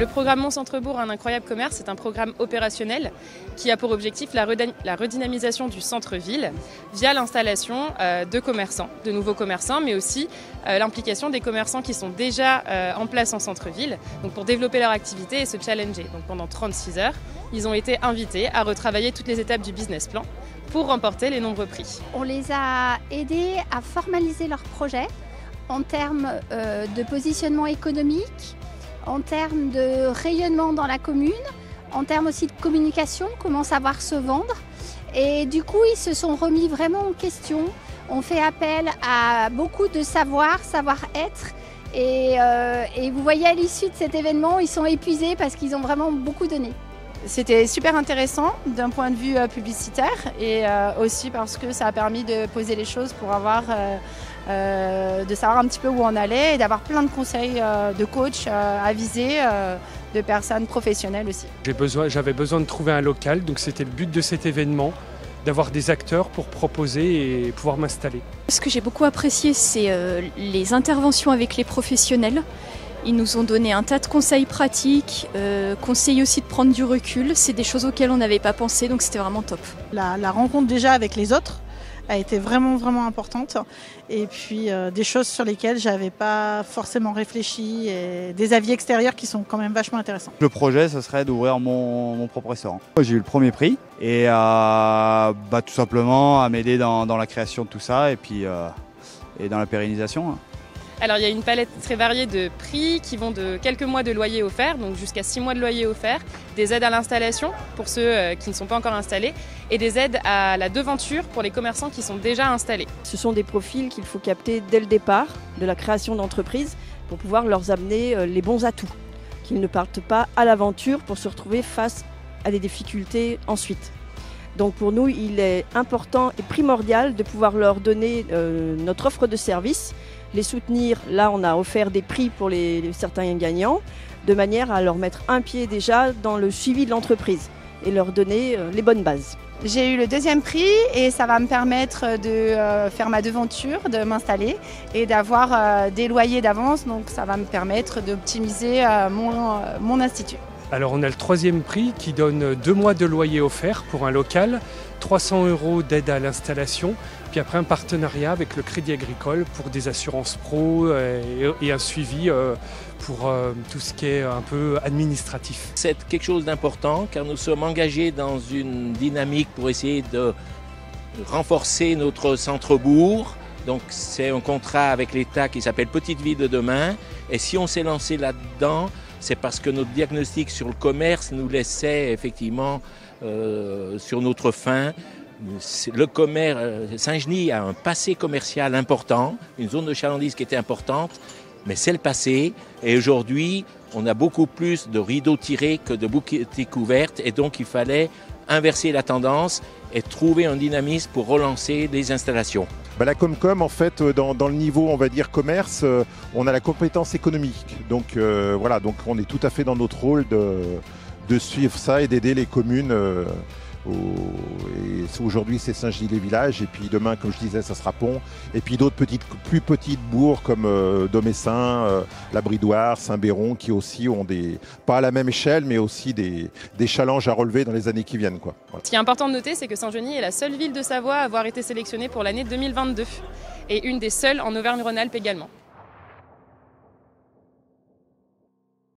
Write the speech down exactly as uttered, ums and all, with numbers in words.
Le programme Mon Centre-Bourg, un incroyable commerce, c'est un programme opérationnel qui a pour objectif la, la redynamisation du centre-ville via l'installation euh, de commerçants, de nouveaux commerçants, mais aussi euh, l'implication des commerçants qui sont déjà euh, en place en centre-ville, donc pour développer leur activité et se challenger. Donc pendant trente-six heures, ils ont été invités à retravailler toutes les étapes du business plan pour remporter les nombreux prix. On les a aidés à formaliser leur projet en termes euh, de positionnement économique, en termes de rayonnement dans la commune, en termes aussi de communication, comment savoir se vendre. Et du coup, ils se sont remis vraiment en question. On fait appel à beaucoup de savoir, savoir-être. Et, euh, et vous voyez à l'issue de cet événement, ils sont épuisés parce qu'ils ont vraiment beaucoup donné. C'était super intéressant d'un point de vue publicitaire et euh, aussi parce que ça a permis de poser les choses pour avoir, euh, euh, de savoir un petit peu où on allait et d'avoir plein de conseils euh, de coach euh, avisés, euh, de personnes professionnelles aussi. J'ai besoin, j'avais besoin de trouver un local, donc c'était le but de cet événement, d'avoir des acteurs pour proposer et pouvoir m'installer. Ce que j'ai beaucoup apprécié, c'est euh, les interventions avec les professionnels. Ils nous ont donné un tas de conseils pratiques, euh, conseils aussi de prendre du recul. C'est des choses auxquelles on n'avait pas pensé, donc c'était vraiment top. La, la rencontre déjà avec les autres a été vraiment vraiment importante. Et puis euh, des choses sur lesquelles j'avais pas forcément réfléchi et des avis extérieurs qui sont quand même vachement intéressants. Le projet, ce serait d'ouvrir mon, mon propre restaurant. J'ai eu le premier prix et euh, bah, tout simplement à m'aider dans, dans la création de tout ça et puis euh, et dans la pérennisation. Alors il y a une palette très variée de prix qui vont de quelques mois de loyer offert, donc jusqu'à six mois de loyer offert, des aides à l'installation pour ceux qui ne sont pas encore installés et des aides à la devanture pour les commerçants qui sont déjà installés. Ce sont des profils qu'il faut capter dès le départ de la création d'entreprise pour pouvoir leur amener les bons atouts, qu'ils ne partent pas à l'aventure pour se retrouver face à des difficultés ensuite. Donc pour nous, il est important et primordial de pouvoir leur donner euh, notre offre de service, les soutenir. Là, on a offert des prix pour les, les certains gagnants, de manière à leur mettre un pied déjà dans le suivi de l'entreprise et leur donner euh, les bonnes bases. J'ai eu le deuxième prix et ça va me permettre de euh, faire ma devanture, de m'installer et d'avoir euh, des loyers d'avance. Donc ça va me permettre d'optimiser euh, mon, euh, mon institut. Alors on a le troisième prix qui donne deux mois de loyer offert pour un local, trois cents euros d'aide à l'installation, puis après un partenariat avec le Crédit Agricole pour des assurances pro et un suivi pour tout ce qui est un peu administratif. C'est quelque chose d'important car nous sommes engagés dans une dynamique pour essayer de renforcer notre centre-bourg. Donc c'est un contrat avec l'État qui s'appelle Petite Ville de demain et si on s'est lancé là-dedans, c'est parce que notre diagnostic sur le commerce nous laissait effectivement euh, sur notre faim. Le commerce, Saint-Genis a un passé commercial important, une zone de chalandise qui était importante, mais c'est le passé. Et aujourd'hui, on a beaucoup plus de rideaux tirés que de boutiques ouvertes. Et donc, il fallait inverser la tendance et trouver un dynamisme pour relancer les installations. Bah, la Comcom, en fait, dans, dans le niveau, on va dire, commerce, euh, on a la compétence économique. Donc euh, voilà, donc on est tout à fait dans notre rôle de, de suivre ça et d'aider les communes. Euh, Aujourd'hui, c'est Saint-Genis-les-Villages, et puis demain, comme je disais, ça sera Pont, et puis d'autres petites, plus petites bourgs comme euh, Domessin, euh, La Bridoire, Saint-Béron, qui aussi ont des, pas à la même échelle, mais aussi des, des challenges à relever dans les années qui viennent, quoi. Voilà. Ce qui est important de noter, c'est que Saint-Genis est la seule ville de Savoie à avoir été sélectionnée pour l'année deux mille vingt-deux, et une des seules en Auvergne-Rhône-Alpes également.